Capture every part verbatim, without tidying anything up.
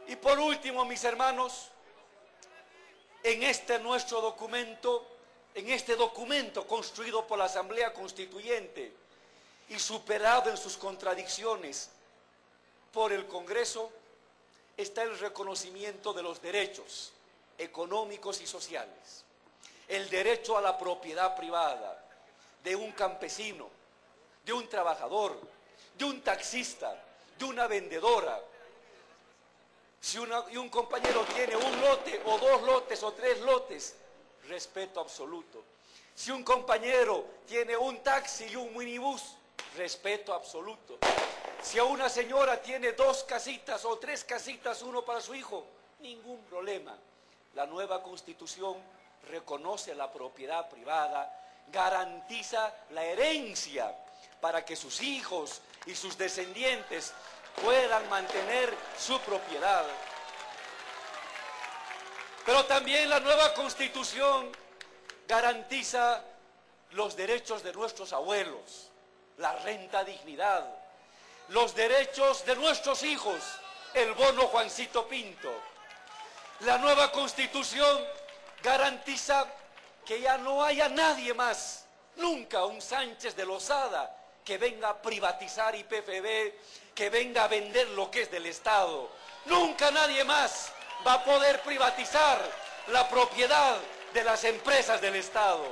Y por último, mis hermanos, en este nuestro documento, en este documento construido por la Asamblea Constituyente y superado en sus contradicciones por el Congreso, está el reconocimiento de los derechos económicos y sociales. El derecho a la propiedad privada de un campesino, de un trabajador, de un taxista, de una vendedora. Si una, y un compañero tiene un lote o dos lotes o tres lotes, respeto absoluto. Si un compañero tiene un taxi y un minibús, respeto absoluto. Si a una señora tiene dos casitas o tres casitas, uno para su hijo, ningún problema. La nueva Constitución reconoce la propiedad privada, garantiza la herencia para que sus hijos y sus descendientes puedan mantener su propiedad. Pero también la nueva Constitución garantiza los derechos de nuestros abuelos, la renta dignidad, los derechos de nuestros hijos, el bono Juancito Pinto. La nueva Constitución garantiza que ya no haya nadie más, nunca un Sánchez de Lozada, que venga a privatizar I P F B, que venga a vender lo que es del Estado. Nunca nadie más va a poder privatizar la propiedad de las empresas del Estado.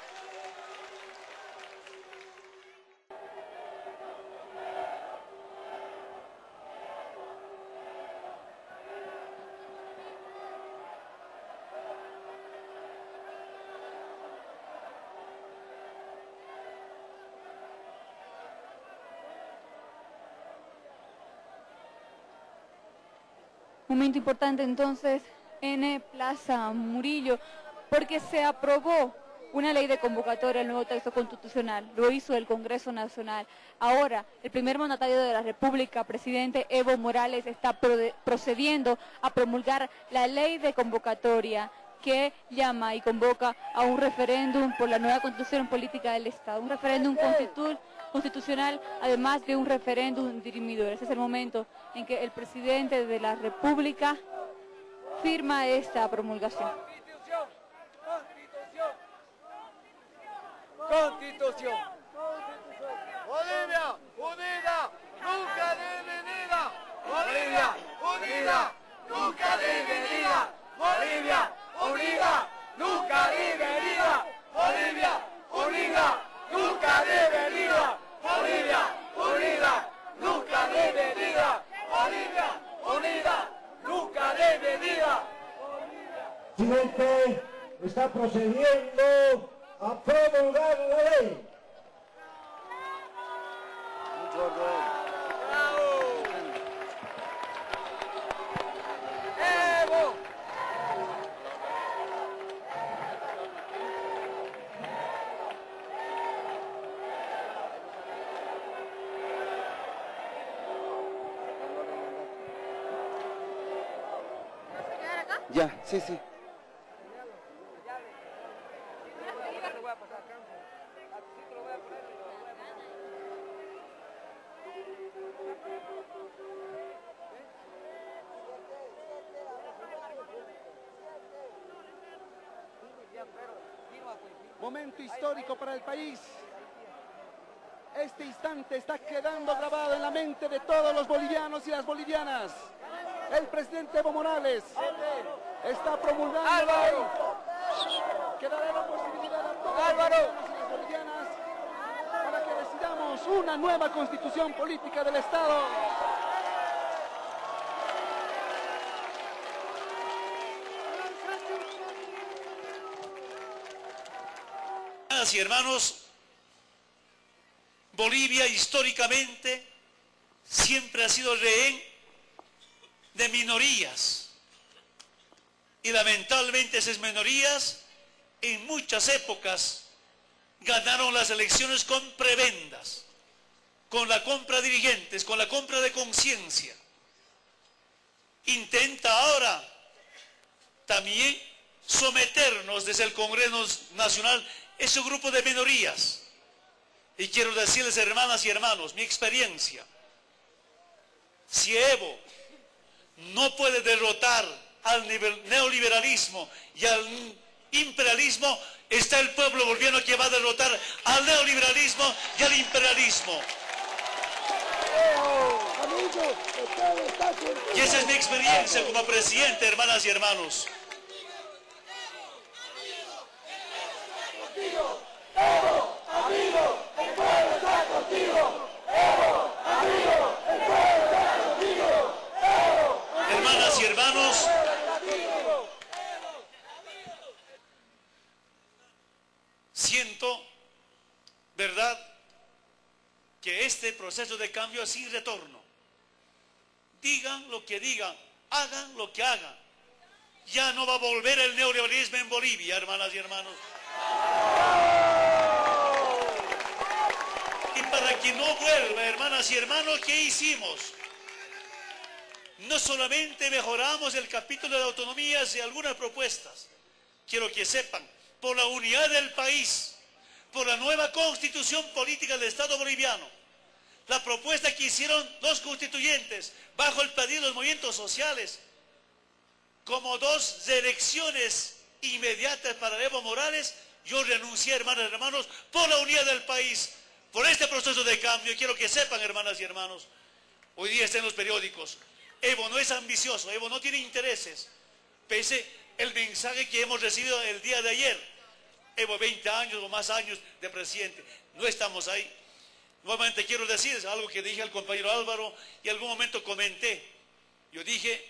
Momento importante entonces en Plaza Murillo, porque se aprobó una ley de convocatoria al nuevo texto constitucional. Lo hizo el Congreso Nacional. Ahora, el primer mandatario de la República, presidente Evo Morales, está procediendo a promulgar la ley de convocatoria que llama y convoca a un referéndum por la nueva constitución política del Estado, un referéndum constitu constitucional, además de un referéndum dirimidor. Ese es el momento en que el presidente de la República firma esta promulgación. Constitución. Bolivia unida, nunca dividida. Bolivia unida, nunca dividida. Bolivia unida, nunca dividida. Bolivia unida, nunca dividida. Bolivia unida, nunca dividida. Bolivia unida, nunca dividida. Presidente está procediendo a promulgar la ley. Mucho ¡bravo! ¡Evo! Ya, sí, sí. Momento histórico para el país. Este instante está quedando grabado en la mente de todos los bolivianos y las bolivianas. El presidente Evo Morales está promulgando Álvaro. la ley que dará la posibilidad a todos Álvaro. los bolivianos y las bolivianas para que decidamos una nueva constitución política del Estado. Hermanas y hermanos, Bolivia históricamente siempre ha sido rehén de minorías y lamentablemente esas minorías en muchas épocas ganaron las elecciones con prebendas, con la compra de dirigentes, con la compra de conciencia. Intenta ahora también someternos desde el Congreso Nacional ese grupo de minorías. Y quiero decirles, hermanas y hermanos, mi experiencia: si Evo no puede derrotar al neoliberalismo y al imperialismo, está el pueblo boliviano que va a derrotar al neoliberalismo y al imperialismo. Y esa es mi experiencia como presidente, hermanas y hermanos. Hermanas y hermanos, siento, ¿verdad?, que este proceso de cambio es sin retorno. Digan lo que digan, hagan lo que hagan. Ya no va a volver el neoliberalismo en Bolivia, hermanas y hermanos. Y para que no vuelva, hermanas y hermanos, ¿qué hicimos? No solamente mejoramos el capítulo de autonomías y algunas propuestas. Quiero que sepan, por la unidad del país, por la nueva constitución política del Estado boliviano, la propuesta que hicieron los constituyentes bajo el pedido de los movimientos sociales, como dos reelecciones inmediatas para Evo Morales, yo renuncié, hermanas y hermanos, por la unidad del país, por este proceso de cambio. Quiero que sepan, hermanas y hermanos, hoy día está en los periódicos, Evo no es ambicioso, Evo no tiene intereses, pese el mensaje que hemos recibido el día de ayer. Evo, veinte años o más años de presidente, no estamos ahí. Nuevamente quiero decir algo que dije al compañero Álvaro y en algún momento comenté. Yo dije,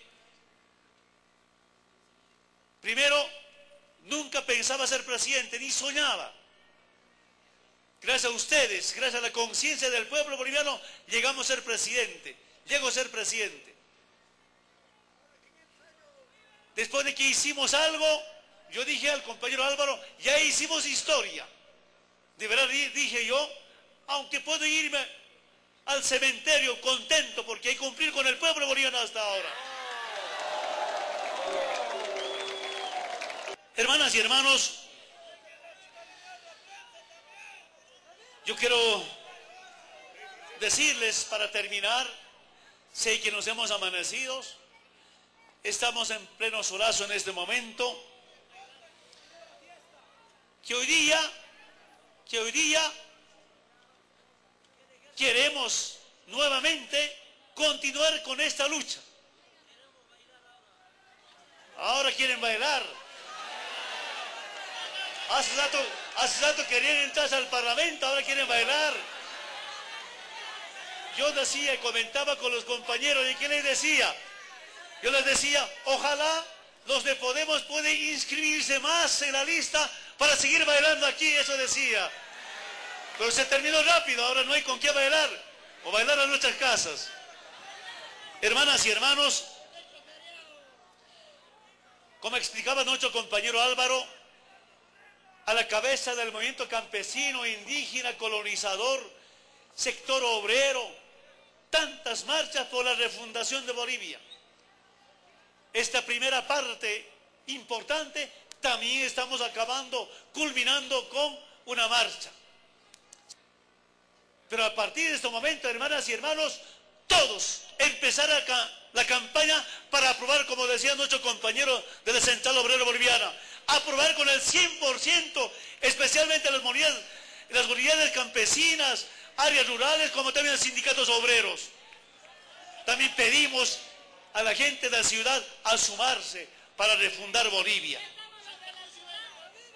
primero, nunca pensaba ser presidente, ni soñaba. Gracias a ustedes, gracias a la conciencia del pueblo boliviano, llegamos a ser presidente, llego a ser presidente. Después de que hicimos algo, yo dije al compañero Álvaro, ya hicimos historia. De verdad dije yo, aunque puedo irme al cementerio contento porque hay que cumplir con el pueblo boliviano hasta ahora. Hermanas y hermanos, yo quiero decirles para terminar, sé que nos hemos amanecido, estamos en pleno solazo en este momento, que hoy día, que hoy día queremos nuevamente continuar con esta lucha. Ahora quieren bailar. Hace rato, hace rato querían entrar al Parlamento, ahora quieren bailar. Yo decía y comentaba con los compañeros, ¿y qué les decía? Yo les decía, ojalá los de Podemos pueden inscribirse más en la lista para seguir bailando aquí, eso decía. Pero se terminó rápido, ahora no hay con qué bailar, o bailar a nuestras casas. Hermanas y hermanos, como explicaba nuestro compañero Álvaro, a la cabeza del movimiento campesino, indígena, colonizador, sector obrero, tantas marchas por la refundación de Bolivia. Esta primera parte importante también estamos acabando, culminando con una marcha. Pero a partir de este momento, hermanas y hermanos, todos empezar a ca la campaña para aprobar, como decía nuestro compañero de la Central Obrera Boliviana, aprobar con el cien por ciento, especialmente las unidades, las unidades campesinas, áreas rurales, como también los sindicatos obreros. También pedimos a la gente de la ciudad a sumarse para refundar Bolivia.